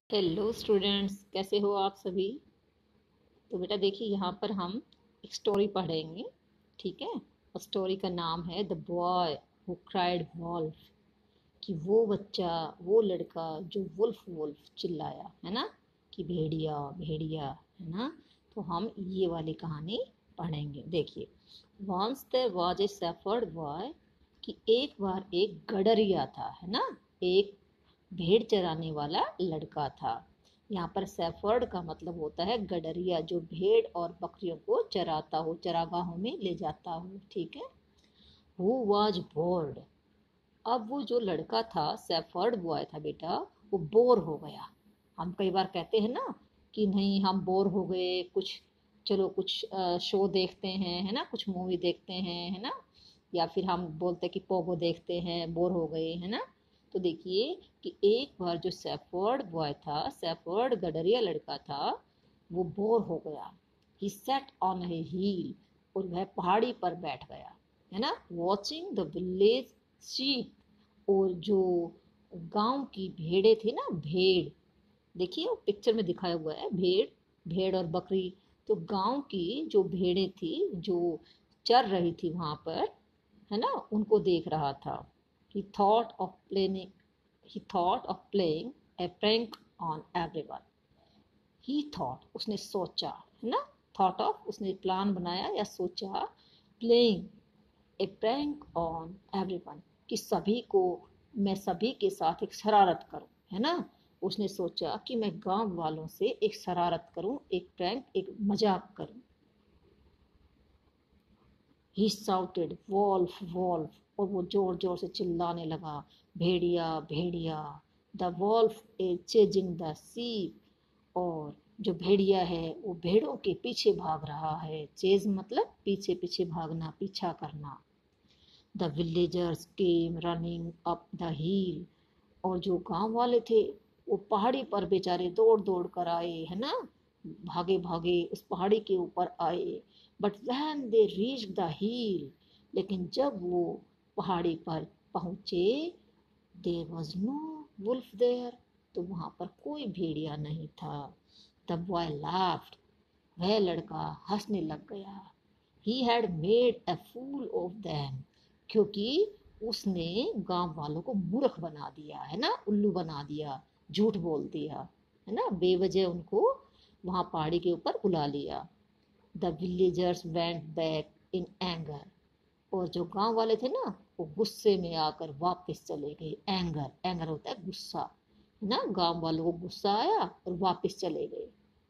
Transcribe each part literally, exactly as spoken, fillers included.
Hello students, कैसे हो आप सभी। तो बेटा देखिए, यहाँ पर हम एक स्टोरी पढ़ेंगे। ठीक है। और स्टोरी का नाम है the boy who cried wolf. कि वो बच्चा, वो लड़का जो वुल्फ वुल्फ चिल्लाया, है ना, कि भेड़िया भेड़िया, है ना। तो हम ये वाली कहानी पढ़ेंगे। देखिए, once there was a shepherd boy. कि एक बार एक गडरिया था, है ना, एक भेड़ चराने वाला लड़का था। यहाँ पर सेफर्ड का मतलब होता है गडरिया, जो भेड़ और बकरियों को चराता हो, चरागाहों में ले जाता हो। ठीक है। Who was bored. अब वो जो लड़का था, सेफर्ड बॉय था बेटा, वो बोर हो गया। हम कई बार कहते हैं ना कि नहीं, हम बोर हो गए, कुछ चलो कुछ शो देखते हैं, है ना, कुछ मूवी देखते हैं, है ना। या फिर हम बोलते हैं कि पोगो देखते हैं, बोर हो गए, है ना। तो देखिए कि एक बार जो सेफर्ड बॉय था, सेफर्ड गडरिया लड़का था, वो बोर हो गया। He sat on a hill. और वह पहाड़ी पर बैठ गया, है ना, वॉचिंग द विलेज शीप। और जो गांव की भेड़े थी ना, भेड़, देखिए वो पिक्चर में दिखाया हुआ है, भेड़ भेड़ और बकरी। तो गांव की जो भेड़े थी, जो चर रही थी वहां पर, है ना, उनको देख रहा था। he thought of playing he thought of playing a prank on everyone। he thought, उसने सोचा, है ना, thought of, उसने प्लान बनाया या सोचा, playing a prank on everyone, कि सभी को, मैं सभी के साथ एक शरारत करूं, है ना। उसने सोचा कि मैं गांव वालों से एक शरारत करूं, एक प्रैंक, एक मजाक करूं। He shouted wolf wolf. और वो जोर जोर से चिल्लाने लगा, भेड़िया भेड़िया। The wolf is chasing the sheep. और जो भेड़िया है वो भेड़ों के पीछे भाग रहा है। चेज मतलब पीछे पीछे भागना, पीछा करना। The villagers came running up the hill. और जो गांव वाले थे वो पहाड़ी पर बेचारे दौड़ दौड़ कर आए, है ना, भागे भागे उस पहाड़ी के ऊपर आए। But when they reach the hill, लेकिन जब वो पहाड़ी पर पहुंचे, there was no wolf there. तो वहां पर कोई भेड़िया नहीं था। The boy laughed. वह लड़का हंसने लग गया। He had made a fool of them. क्योंकि उसने गांव वालों को मूर्ख बना दिया, है ना, उल्लू बना दिया, झूठ बोल दिया, है ना, बेवजह उनको वहां पहाड़ी के ऊपर बुला लिया। The villagers went back in anger. और जो गांव वाले थे ना, वो गुस्से में आकर वापस चले गए। एंगर, एंगर होता है गुस्सा, है ना। गांव वालों को गुस्सा आया और वापस चले गए।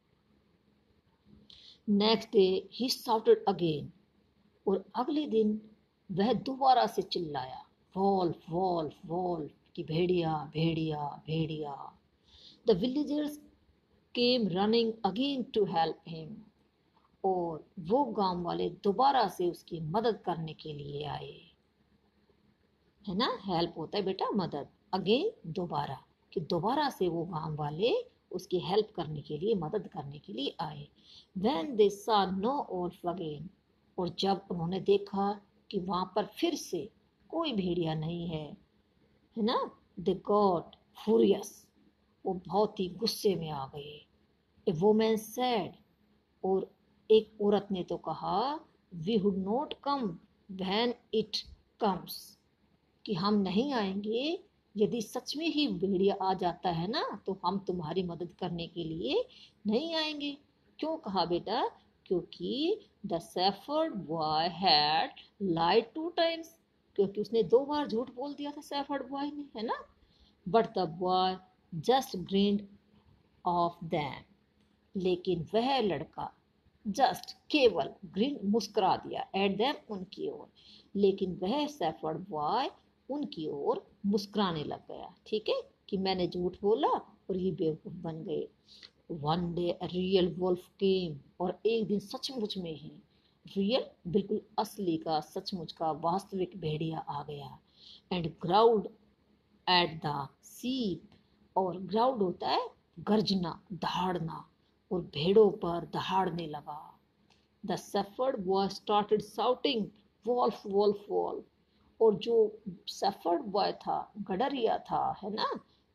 Next day he shouted again. और अगले दिन वह दोबारा से चिल्लाया, वॉल्फ वॉल्फ वॉल्फ, कि भेड़िया भेड़िया भेड़िया। The villagers came running again to help him. और वो गांव वाले दोबारा से उसकी मदद करने के लिए आए, है ना। हेल्प होता है बेटा मदद, अगेन दोबारा, कि दोबारा से वो गांव वाले उसकी हेल्प करने के लिए, मदद करने के लिए आए। व्हेन दे सा नो वुल्फ अगेन। और जब उन्होंने देखा कि वहां पर फिर से कोई भेड़िया नहीं है, है ना, दे गॉट फ्यूरियस। वो बहुत ही गुस्से में आ गए। A woman said. और एक औरत ने तो कहा, we would not come when it comes, कि हम नहीं आएंगे, यदि सच में ही भेड़िया आ जाता है ना, तो हम तुम्हारी मदद करने के लिए नहीं आएंगे। क्यों कहा बेटा? क्योंकि the shepherd boy had lied two times. क्योंकि उसने दो बार झूठ बोल दिया था शेफर्ड बॉय ने, है ना। But the boy just grinned of them. लेकिन वह लड़का जस्ट, केवल, ग्रीन, मुस्कुरा दिया, एट देम, उनकी ओर। लेकिन वह शेफर्ड बॉय उनकी ओर मुस्कुराने लग गया। ठीक है, कि मैंने झूठ बोला और ये बेवकूफ बन गए। One day real wolf came. और एक दिन सचमुच में ही, रियल बिल्कुल असली का, सचमुच का, वास्तविक भेड़िया आ गया। And ground at the ship. और ग्राउड होता है गर्जना, दहाड़ना। और भेड़ों पर दहाड़ने लगा। The shepherd boy started shouting, wolf wolf wolf. और जो शेफर्ड बॉय था, गडरिया था, है ना,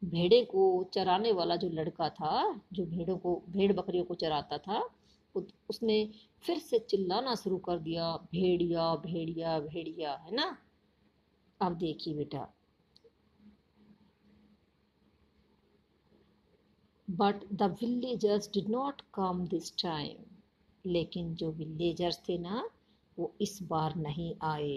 भेड़े को चराने वाला जो लड़का था, जो भेड़ों को भेड़ बकरियों को चराता था, उ- उसने फिर से चिल्लाना शुरू कर दिया, भेड़िया भेड़िया भेड़िया, है ना। अब देखिए बेटा, but the villagers did not come this time, लेकिन जो विलेजर्स थे ना, वो इस बार नहीं आए।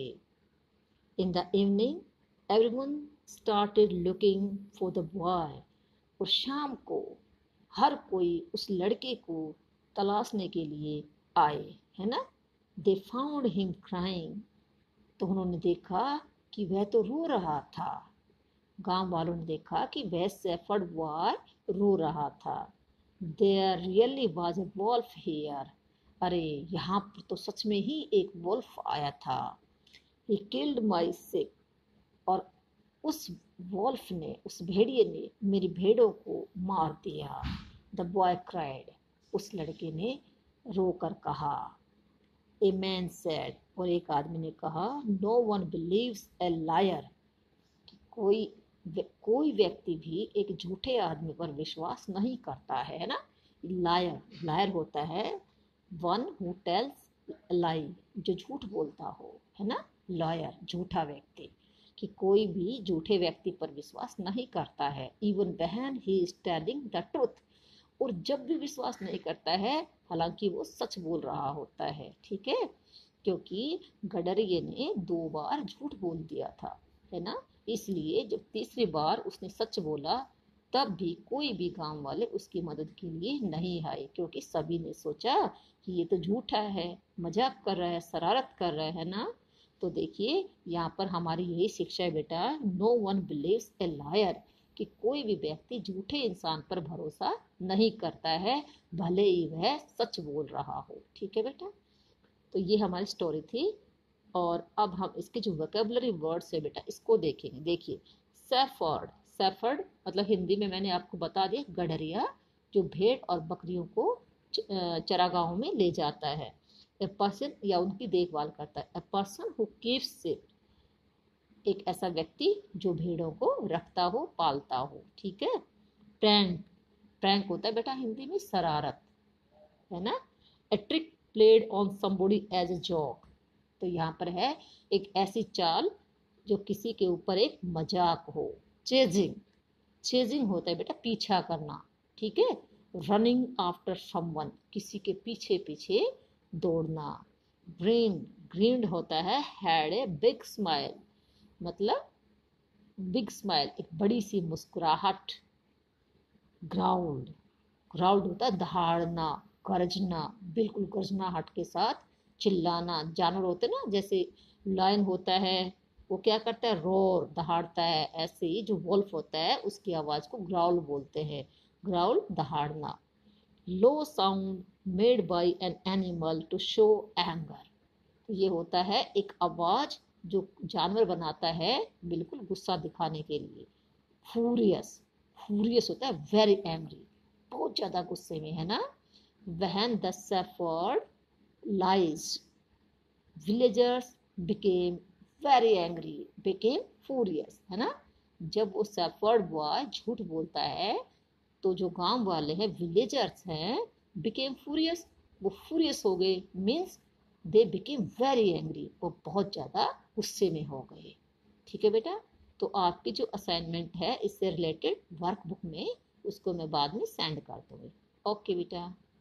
In the evening everyone started looking for the boy, और शाम को हर कोई उस लड़के को तलाशने के लिए आए, है ना। दे फाउंड हिम क्राइंग, तो उन्होंने देखा कि वह तो रो रहा था। गांव वालों ने देखा कि वह शेफर्ड बॉय रो रहा था। There really was a wolf here, अरे यहाँ पर तो सच में ही एक वॉल्फ आया था। ही किल्ड माई सिक, और उस वॉल्फ ने, उस भेड़िए ने मेरी भेड़ों को मार दिया। द बॉय क्राइड, उस लड़के ने रो कर कहा। ए मैन सेड, और एक आदमी ने कहा, no one believes a liar, कोई कोई व्यक्ति भी एक झूठे आदमी पर विश्वास नहीं करता है, है ना। लायर, लायर होता है वन हु टेल्स लाई, जो झूठ बोलता हो, है ना। लॉयर झूठा व्यक्ति, कि कोई भी झूठे व्यक्ति पर विश्वास नहीं करता है, even when he is telling the truth, और जब भी विश्वास नहीं करता है हालांकि वो सच बोल रहा होता है, ठीक है। क्योंकि गडरिये ने दो बार झूठ बोल दिया था, है ना। इसलिए जब तीसरी बार उसने सच बोला, तब भी कोई भी गांव वाले उसकी मदद के लिए नहीं आए, क्योंकि सभी ने सोचा कि ये तो झूठा है, मजाक कर रहा है, शरारत कर रहा है ना। तो देखिए यहाँ पर हमारी यही शिक्षा है बेटा, no one believes a liar, कि कोई भी व्यक्ति झूठे इंसान पर भरोसा नहीं करता है, भले ही वह सच बोल रहा हो, ठीक है बेटा। तो ये हमारी स्टोरी थी। और अब हम इसके जो वोकेबलरी वर्ड्स है बेटा, इसको देखेंगे। देखिए, सेफर्ड, सेफर्ड मतलब हिंदी में मैंने आपको बता दिया, गडरिया, जो भेड़ और बकरियों को चरागाहों में ले जाता है। ए पर्सन, या उनकी देखभाल करता है। A person who keeps sheep, एक ऐसा व्यक्ति जो भेड़ों को रखता हो, पालता हो, ठीक है। प्रैंक, प्रैंक होता है बेटा हिंदी में शरारत, है ना। A trick played on somebody as a joke, तो यहाँ पर है एक ऐसी चाल जो किसी के ऊपर एक मजाक हो। चेजिंग, चेजिंग होता है बेटा पीछा करना, ठीक है। रनिंग आफ्टर समवन, किसी के पीछे पीछे दौड़ना। ग्रीन, ग्रीन होता है हैड ए बिग स्माइल, मतलब बिग स्माइल, एक बड़ी सी मुस्कुराहट। ग्राउंड, ग्राउंड होता है दहाड़ना, गरजना, बिल्कुल गर्जनाहट के साथ चिल्लाना। जानवर होते हैं ना, जैसे लायन होता है, वो क्या करता है, रोर, दहाड़ता है। ऐसे ही जो वोल्फ होता है उसकी आवाज को ग्राउल बोलते हैं, ग्राउल, दहाड़ना। Low sound made by an animal to show anger, ये होता है एक आवाज जो जानवर बनाता है बिल्कुल गुस्सा दिखाने के लिए। फ्यूरियस, फ्यूरियस होता है वेरी एंग्री, बहुत ज्यादा गुस्से में, है ना। When the shepherd lies, villagers became very angry, became furious, है ना। जब वो शेफर्ड बॉय झूठ बोलता है, तो जो गांव वाले हैं, विलेजर्स हैं, बिकेम फ्यूरियस, वो फ्यूरियस हो गए, means they became very angry, वो बहुत ज़्यादा गुस्से में हो गए, ठीक है बेटा। तो आपकी जो असाइनमेंट है इससे रिलेटेड वर्कबुक में, उसको मैं बाद में सेंड कर दूँगी। ओके बेटा।